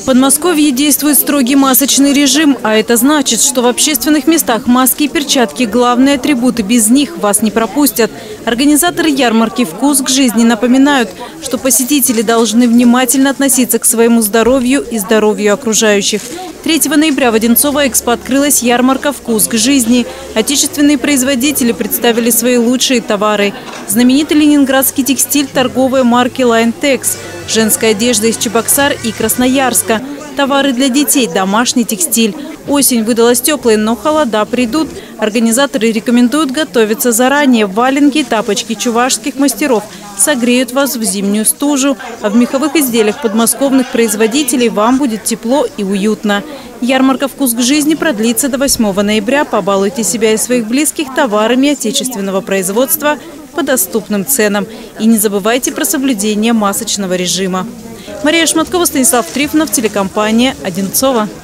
В Подмосковье действует строгий масочный режим, а это значит, что в общественных местах маски и перчатки – главные атрибуты. Без них вас не пропустят. Организаторы ярмарки «Вкус к жизни» напоминают, что посетители должны внимательно относиться к своему здоровью и здоровью окружающих. 3 ноября в Одинцово-Экспо открылась ярмарка «Вкус к жизни». Отечественные производители представили свои лучшие товары. Знаменитый ленинградский текстиль торговой марки «Лайнтекс», женская одежда из Чебоксар и Красноярска, товары для детей, домашний текстиль. Осень выдалась теплой, но холода придут. Организаторы рекомендуют готовиться заранее. Валенки и тапочки чувашских мастеров согреют вас в зимнюю стужу. А в меховых изделиях подмосковных производителей вам будет тепло и уютно. Ярмарка «Вкус к жизни» продлится до 8 ноября. Побалуйте себя и своих близких товарами отечественного производства по доступным ценам. И не забывайте про соблюдение масочного режима. Мария Шматкова, Станислав Трифонов, телекомпания «Одинцово».